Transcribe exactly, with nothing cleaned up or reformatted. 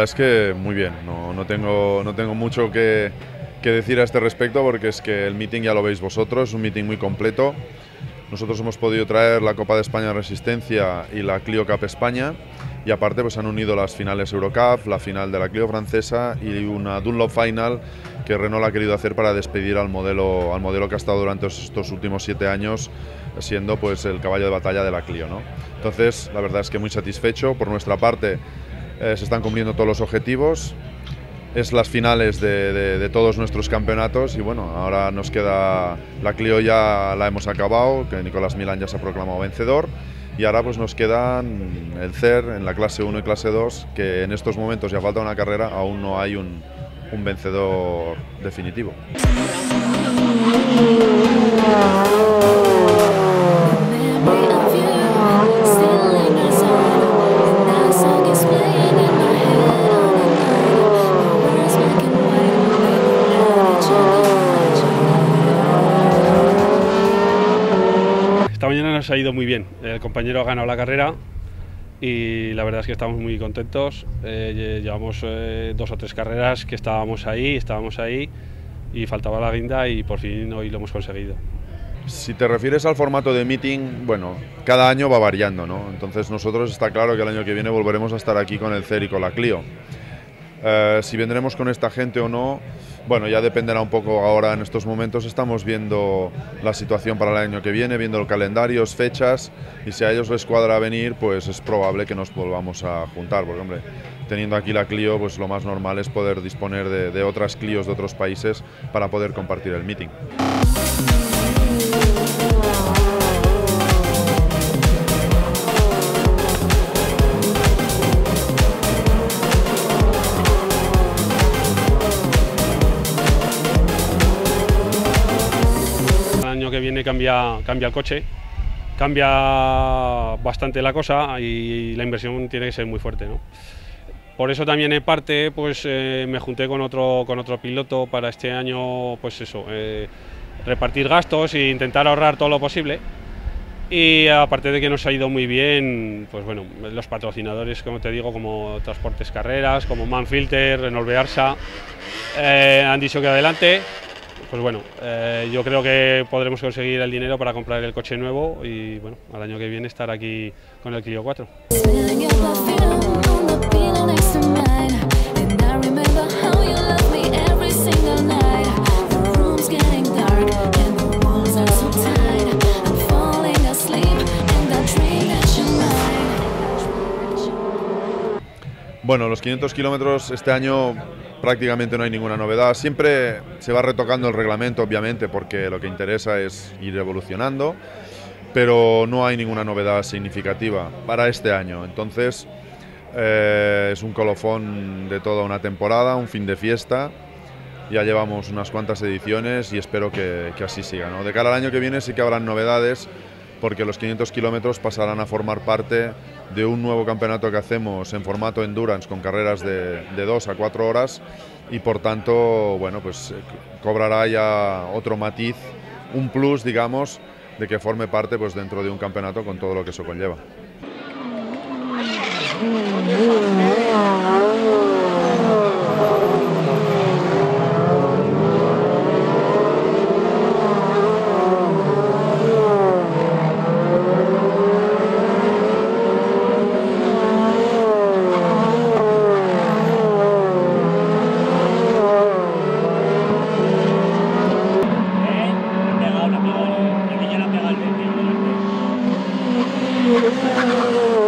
es que muy bien, no, no, tengo, no tengo mucho que, que decir a este respecto porque es que el meeting ya lo veis vosotros, es un meeting muy completo. Nosotros hemos podido traer la Copa de España de Resistencia y la Clio Cup España y aparte pues han unido las finales Eurocup, la final de la Clio francesa y una Dunlop Final que Renault ha querido hacer para despedir al modelo, al modelo que ha estado durante estos últimos siete años siendo pues el caballo de batalla de la Clio, ¿no? Entonces la verdad es que muy satisfecho. Por nuestra parte eh, se están cumpliendo todos los objetivos. Es las finales de, de, de todos nuestros campeonatos y bueno, ahora nos queda la Clio, ya la hemos acabado, que Nicolás Milán ya se ha proclamado vencedor y ahora pues nos quedan el C E R en la clase uno y clase dos, que en estos momentos ya falta una carrera, aún no hay un, un vencedor definitivo. Esta mañana nos ha ido muy bien, el compañero ha ganado la carrera y la verdad es que estamos muy contentos. Eh, llevamos eh, dos o tres carreras que estábamos ahí, estábamos ahí y faltaba la guinda y por fin hoy lo hemos conseguido. Si te refieres al formato de meeting, bueno, cada año va variando, ¿no? Entonces nosotros está claro que el año que viene volveremos a estar aquí con el C E R y con la Clio. Eh, si vendremos con esta gente o no, bueno, ya dependerá un poco. Ahora en estos momentos estamos viendo la situación para el año que viene, viendo los calendarios, fechas, y si a ellos les cuadra venir, pues es probable que nos volvamos a juntar, porque hombre, teniendo aquí la Clio, pues lo más normal es poder disponer de, de otras Clios de otros países para poder compartir el meeting. El año que viene cambia, cambia el coche, cambia bastante la cosa y la inversión tiene que ser muy fuerte, ¿no? Por eso también en parte pues, eh, me junté con otro, con otro piloto para este año, pues eso, eh, repartir gastos e intentar ahorrar todo lo posible. Y aparte de que nos ha ido muy bien, pues bueno, los patrocinadores, como te digo, como Transportes Carreras, como Manfilter, Renault Bearsa, eh, han dicho que adelante. Pues bueno, eh, yo creo que podremos conseguir el dinero para comprar el coche nuevo y bueno, al año que viene estar aquí con el Clio cuatro. Bueno, los quinientos kilómetros este año prácticamente no hay ninguna novedad. Siempre se va retocando el reglamento, obviamente, porque lo que interesa es ir evolucionando, pero no hay ninguna novedad significativa para este año. Entonces, eh, es un colofón de toda una temporada, un fin de fiesta. Ya llevamos unas cuantas ediciones y espero que, que así siga, ¿no? De cara al año que viene sí que habrán novedades, porque los quinientos kilómetros pasarán a formar parte de un nuevo campeonato que hacemos en formato endurance con carreras de, de dos a cuatro horas y por tanto, bueno, pues cobrará ya otro matiz, un plus, digamos, de que forme parte pues dentro de un campeonato con todo lo que eso conlleva. Thank you.